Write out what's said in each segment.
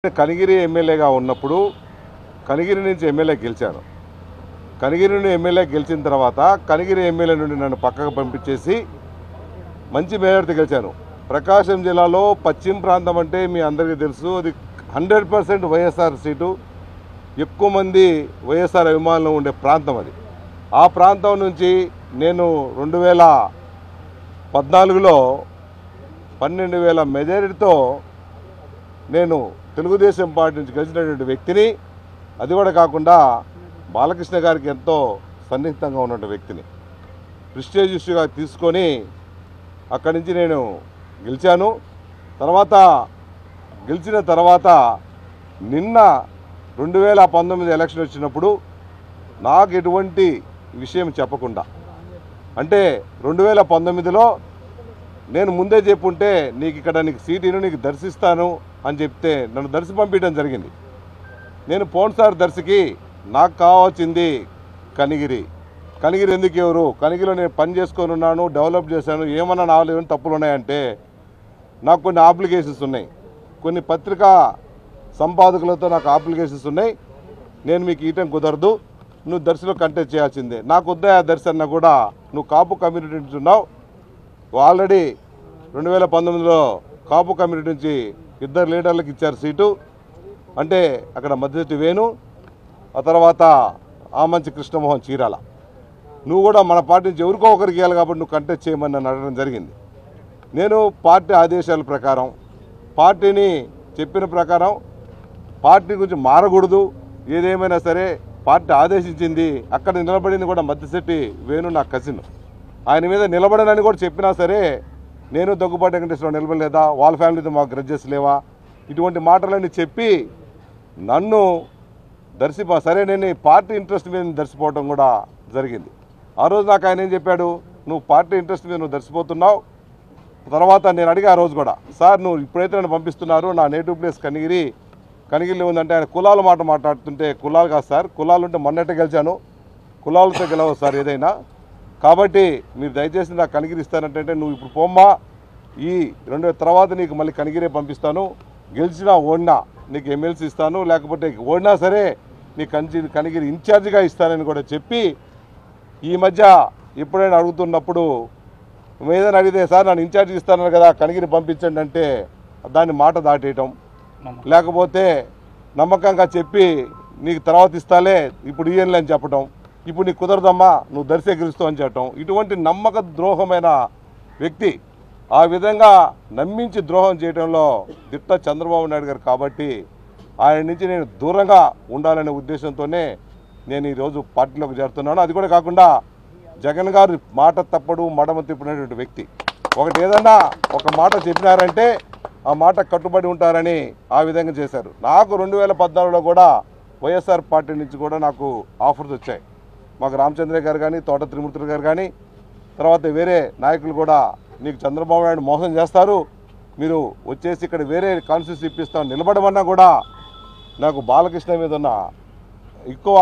కనిగిరి ఎమ్మెల్యేగా ఉన్నప్పుడు కనిగిరి నుంచి ఎమ్మెల్యే గెలిచాను. కనిగిరి నుండి ఎమ్మెల్యే గెలిచిన తర్వాత కనిగిరి ఎమ్మెల్యే నుండి నన్ను పక్కకు పంపించేసి మంచి మేయర్తో గెలిచాను. ప్రకాశం జిల్లాలో పశ్చిమ ప్రాంతం అంటే మీ అందరికీ తెలుసు, అది 100% వైఎస్ఆర్ సీటు. ఎక్కువ మంది వైఎస్ఆర్ అభిమానులు ఉండే ప్రాంతం అది. ఆ ప్రాంతం నుంచి నేను 2014లో 12,000 మెజారిటీతో నేను తెలుగుదేశం పార్టీ నుంచి గెలిచినటువంటి వ్యక్తిని. అది కూడా కాకుండా బాలకృష్ణ గారికి ఎంతో సన్నిహితంగా ఉన్నటువంటి వ్యక్తిని ప్రెస్టీజ్ ఇష్యూగా తీసుకొని అక్కడి నుంచి నేను గెలిచాను. గెలిచిన తర్వాత నిన్న 2019 ఎలక్షన్ వచ్చినప్పుడు నాకు ఎటువంటి విషయం చెప్పకుండా, అంటే 2019లో నేను ముందే చెప్పుంటే నీకు సీటును నీకు దర్శిస్తాను అని చెప్తే నన్ను దర్శి పంపించడం జరిగింది. నేను పోన్సార్ దర్శికి నాకు కావాల్సింది కనిగిరి ఎందుకు ఎవరు, కనిగిరిలో నేను పని చేసుకొని ఉన్నాను, డెవలప్ చేశాను, ఏమన్నా నాలో ఏమైనా తప్పులు ఉన్నాయంటే నాకు కొన్ని అప్లికేషన్స్ ఉన్నాయి, కొన్ని పత్రికా సంపాదకులతో నాకు అప్లికేషన్స్ ఉన్నాయి, నేను మీకు ఇయటం కుదరదు, నువ్వు దర్శిలో కంటెస్ట్ చేయాల్సిందే. నాకు వద్దా ఆ దర్శి అన్నా కూడా నువ్వు కాపు కమ్యూనిటీ నుంచి ఉన్నావు, ఆల్రెడీ 2019లో కాపు కమ్యూనిటీ నుంచి 2 లీడర్లకు ఇచ్చారు సీటు, అంటే అక్కడ మధ్యవర్తి వేణు, ఆ తర్వాత ఆమంచి కృష్ణమోహన్ చీరాల. నువ్వు కూడా మన పార్టీ నుంచి ఎవరికో ఒకరికి ఇవ్వాలి కాబట్టి నువ్వు కంటెస్ట్ చేయమని నన్ను అడగడం జరిగింది. నేను పార్టీ ఆదేశాల ప్రకారం, పార్టీని చెప్పిన ప్రకారం పార్టీ గురించి మారకూడదు, ఏదేమైనా సరే పార్టీ ఆదేశించింది. అక్కడ నిలబడింది కూడా మధ్యశెట్టి వేణు నా కజిన్, ఆయన మీద నిలబడనని కూడా చెప్పినా సరే నేను దగ్గుబాటి వెంకటేశ్వరరావు నిలబడలేదా, వాళ్ళ ఫ్యామిలీతో మాకు గ్రడ్జెస్ లేవా, ఇటువంటి మాటలన్నీ చెప్పి నన్ను సరే నేను పార్టీ ఇంట్రెస్ట్ మీద దర్శిపోవడం కూడా జరిగింది. ఆ రోజు నాకు ఆయన ఏం చెప్పాడు, నువ్వు పార్టీ ఇంట్రెస్ట్ మీద నువ్వు దర్శిపోతున్నావు. తర్వాత నేను అడిగా ఆ రోజు కూడా, సార్ నువ్వు ఇప్పుడైతే నన్ను పంపిస్తున్నారు, నా నేటివ్ ప్లేస్ కనిగిరిలో ఉందంటే ఆయన కులాల మాట మాట్లాడుతుంటే, కులాలు కాదు సార్, కులాలు ఉంటే మొన్నట్టే గెలిచాను, కులాలతో గెలవు సార్ ఏదైనా, కాబట్టి మీరు దయచేసి నాకు కనిగిరి ఇస్తానంటే నువ్వు ఇప్పుడు పోమ్మా, ఈ 2 తర్వాత నీకు మళ్ళీ కనిగిరే పంపిస్తాను, గెలిచినా ఓడినా నీకు ఎమ్మెల్సీ ఇస్తాను, లేకపోతే ఓడినా సరే నీ కనిగిరి ఇన్ఛార్జిగా ఇస్తానని కూడా చెప్పి, ఈ మధ్య ఎప్పుడైనా అడుగుతున్నప్పుడు ఏదైనా అడిగితే సార్ నన్ను ఇన్ఛార్జి ఇస్తాను కదా కనిగిరి పంపించండి అంటే దాన్ని మాట దాటేయటం, లేకపోతే నమ్మకంగా చెప్పి నీకు తర్వాత ఇస్తాలే ఇప్పుడు ఇయ్యనులే అని చెప్పటం, ఇప్పుడు నీకు కుదరదమ్మా నువ్వు దర్శి గెలుస్తావు అని చెప్పటం, ఇటువంటి నమ్మక ద్రోహమైన వ్యక్తి. ఆ విధంగా నమ్మించి ద్రోహం చేయడంలో దిట్ట చంద్రబాబు నాయుడు గారు కాబట్టి ఆయన నుంచి నేను దూరంగా ఉండాలనే ఉద్దేశంతోనే నేను ఈరోజు పార్టీలోకి చేరుతున్నాను. అది కూడా కాకుండా జగన్ గారు మాట తప్పడు మడమ తిప్పినటువంటి వ్యక్తి. ఏదన్నా ఒక మాట చెప్పినారంటే ఆ మాట కట్టుబడి ఉంటారని ఆ విధంగా చేశారు. నాకు 2014లో కూడా వైఎస్ఆర్ పార్టీ నుంచి కూడా నాకు ఆఫర్స్ వచ్చాయి. మాకు రామచంద్రయ్య గారు కానీ, తోట త్రిమూర్తులు గారు కానీ, తర్వాత వేరే నాయకులు కూడా నీకు చంద్రబాబు నాయుడు మోసం చేస్తారు, మీరు వచ్చేసి ఇక్కడ వేరే కాన్స్టిట్యూన్సీ ఇప్పిస్తాం నిలబడమన్నా కూడా నాకు బాలకృష్ణ మీద ఉన్న ఎక్కువ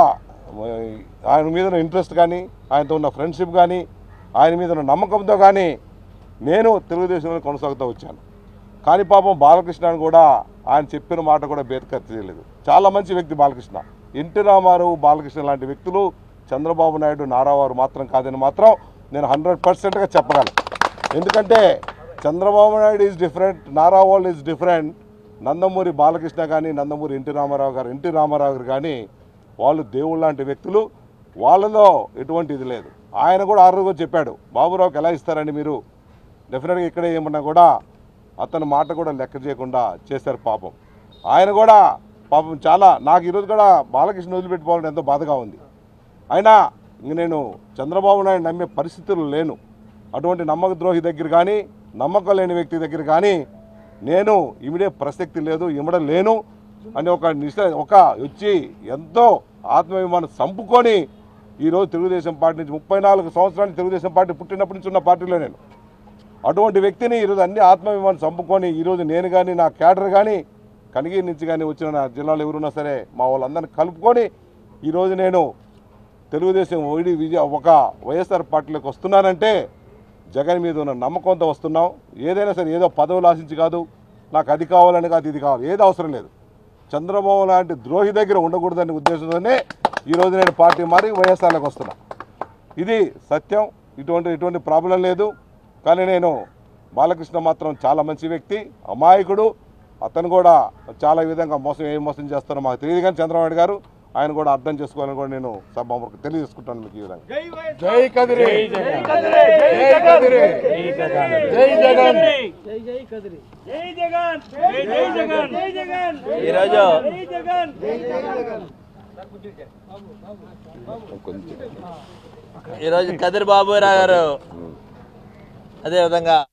ఆయన మీద ఉన్న ఇంట్రెస్ట్ కానీ, ఆయనతో ఉన్న ఫ్రెండ్షిప్ కానీ, ఆయన మీద ఉన్న నమ్మకంతో కానీ నేను తెలుగుదేశంలో కొనసాగుతూ వచ్చాను. కానీ పాపం బాలకృష్ణ కూడా ఆయన చెప్పిన మాట కూడా బేతకర్ చేయలేదు. చాలా మంచి వ్యక్తి బాలకృష్ణ. ఎన్టీ రామారావు, బాలకృష్ణ లాంటి వ్యక్తులు చంద్రబాబు నాయుడు, నారావారు మాత్రం కాదని మాత్రం నేను 100%గా చెప్పగలను. ఎందుకంటే చంద్రబాబు నాయుడు ఈజ్ డిఫరెంట్, నారావాళ్ళు ఈజ్ డిఫరెంట్. నందమూరి బాలకృష్ణ కానీ, నందమూరి ఎన్టీ రామారావు గారు కానీ వాళ్ళు దేవుళ్ళు లాంటి వ్యక్తులు, వాళ్ళలో ఎటువంటి ఇది లేదు. ఆయన కూడా ఆ రోజు చెప్పాడు, బాబురావుకి ఎలా ఇస్తారని మీరు, డెఫినెట్గా ఇక్కడే ఏమన్నా కూడా అతని మాట కూడా లెక్క చేయకుండా చేశారు. పాపం ఆయన కూడా చాలా నాకు ఈరోజు కూడా బాలకృష్ణ వదిలిపెట్టుకోవాలని ఎంతో బాధగా ఉంది. అయినా ఇంక నేను చంద్రబాబు నాయుడు నమ్మే పరిస్థితులు లేను. అటువంటి నమ్మక ద్రోహి దగ్గర కానీ, నమ్మకం లేని వ్యక్తి దగ్గర కానీ నేను ఇమిడే ప్రసక్తి లేదు, ఇమ్మడం లేను అని ఒక వచ్చి ఎంతో ఆత్మాభిమానం చంపుకొని ఈరోజు తెలుగుదేశం పార్టీ నుంచి 34 సంవత్సరాలు తెలుగుదేశం పార్టీ పుట్టినప్పటి నుంచి ఉన్న పార్టీలో నేను అటువంటి వ్యక్తిని ఈరోజు అన్ని ఆత్మాభిమానం చంపుకొని ఈరోజు నేను కానీ, నా క్యాడర్ కానీ, కనిగిరి నుంచి కానీ వచ్చిన నా జిల్లాలో ఎవరున్నా సరే మా వాళ్ళందరినీ కలుపుకొని ఈరోజు నేను తెలుగుదేశం ఒక వైఎస్ఆర్ పార్టీలోకి వస్తున్నానంటే జగన్ మీద ఉన్న నమ్మకంతో వస్తున్నాం. ఏదైనా సరే ఏదో పదవులు ఆశించి కాదు, నాకు అది కావాలని కాదు, ఇది కావాలి, ఏది అవసరం లేదు. చంద్రబాబు లాంటి ద్రోహి దగ్గర ఉండకూడదనే ఉద్దేశంతోనే ఈరోజు నేను పార్టీ మారి వైఎస్ఆర్లోకి వస్తున్నా. ఇది సత్యం. ఇటువంటి ప్రాబ్లం లేదు. కానీ నేను బాలకృష్ణ మాత్రం చాలా మంచి వ్యక్తి, అమాయకుడు. అతను కూడా చాలా విధంగా ఏం మోసం చేస్తారో మాకు తెలియదు. కానీ చంద్రబాబు గారు ఆయన కూడా అర్థం చేసుకోవాలని కూడా నేను సభకు తెలియజేసుకుంటాను మీకు ఈ విధంగా. జై కదిరి, జై కదిరి, జై కదిరి, జై జగన్, జై జై కదిరి, జై జగన్, జై జగన్, జై జగన్. ఈరోజు ఈరోజు కదిరి బాబురావు గారు అదేవిధంగా